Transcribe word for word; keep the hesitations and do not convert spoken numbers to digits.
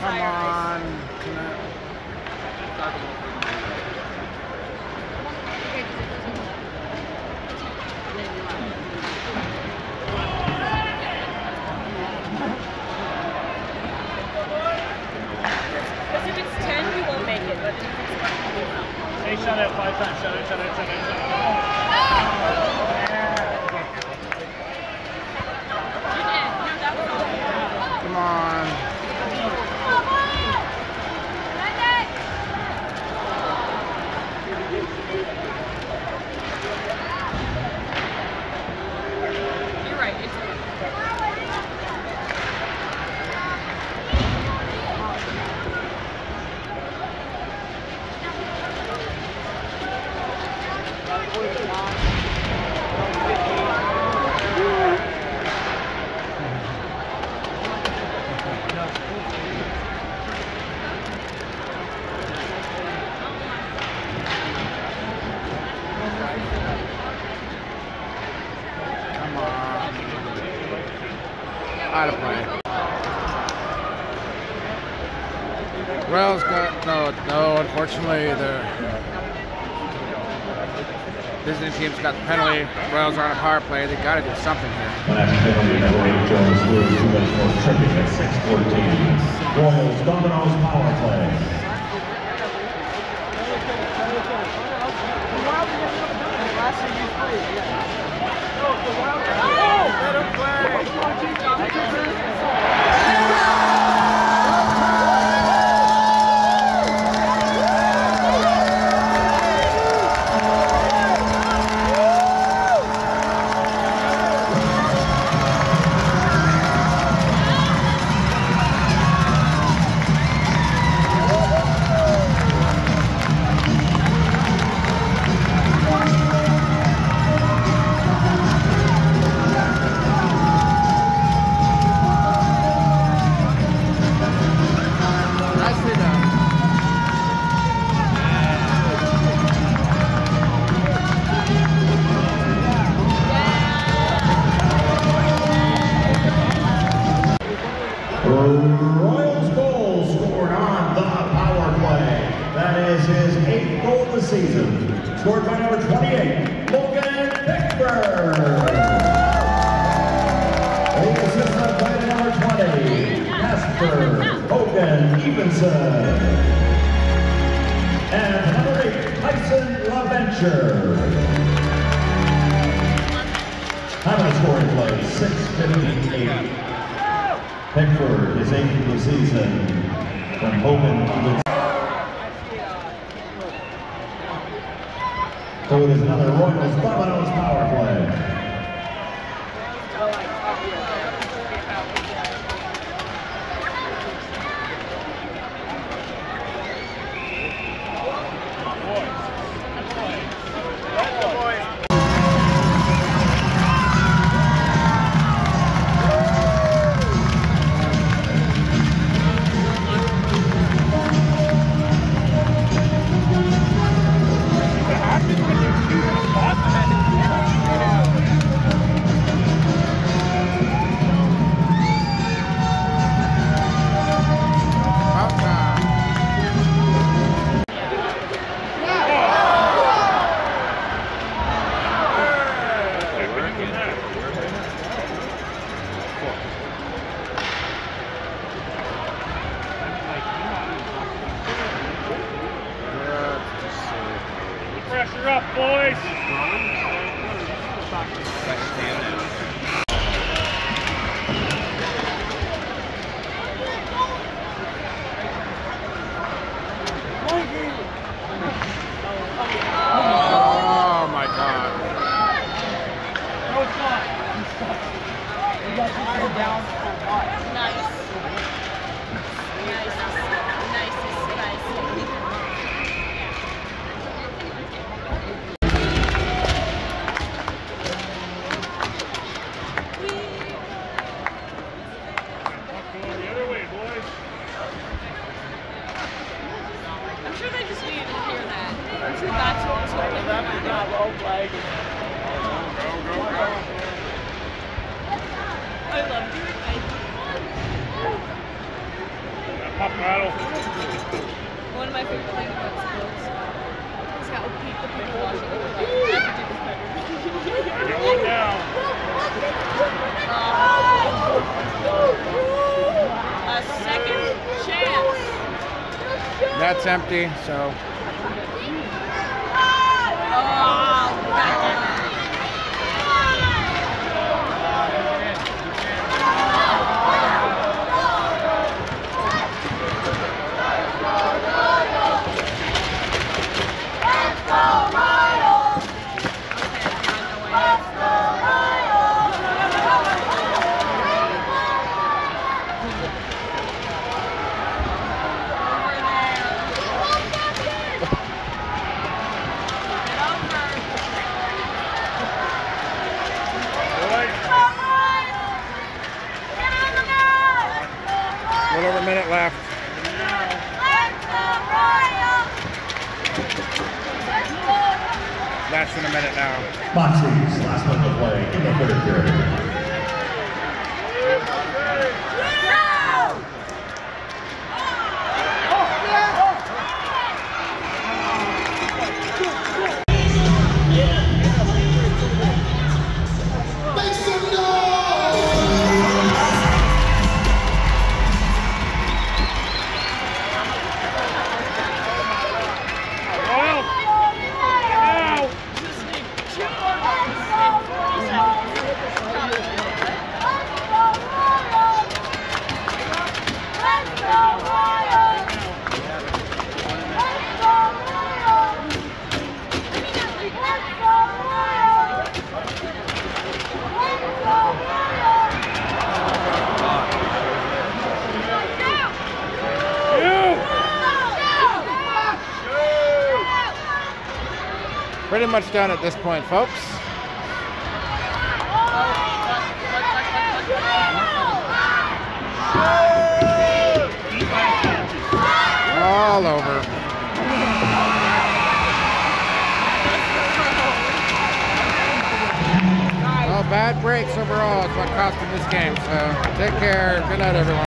Come on. Because if it's ten, we won't make it. But if it's one, we will. Hey, shut it five times. Shut it, shut it, shut it, shut it. Come on. You're right. It's Out of play. Royals got no, no. Unfortunately, the visiting team's got the penalty. Royals are on a power play. They got to do something here. Penalty number eight, Jones Lewis, who was for tripping at six fourteen. Royals Domino's power play. Royals goal scored on the power play. That is his eighth goal of the season. Scored by number twenty-eight, Logan Pickford. The assistant by number twenty, Casper Hogan Evenson. And number eight, Tyson LaVenture. Time of scoring play, six fifty-eight. Pickford is eighth of the season from Hogan Evenson. So it is another Royals Domino's power play. Pressure up, boys. Oh my God. No shot. You got to go down for what? nice. Nice. Nice. Nice. I'm sure they just needed to hear that. I'm sure that's what was holding them back. Low flag. Go, go, go. I love doing it. Pop That's empty, so. Oh, back A little over a minute left. Less than a minute now. Moxie's last one to play in the third period. Pretty much done at this point, folks. All over. Well, bad breaks overall is what cost them this game. So take care. Good night, everyone.